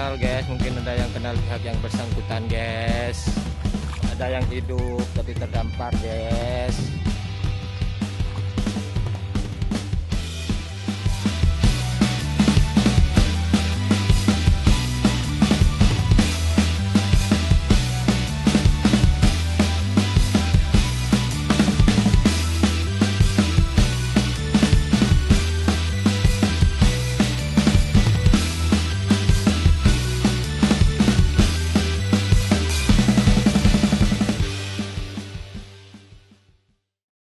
kenal guys, mungkin ada yang kenal pihak yang bersangkutan guys. Ada yang hidup tapi terdampar guys.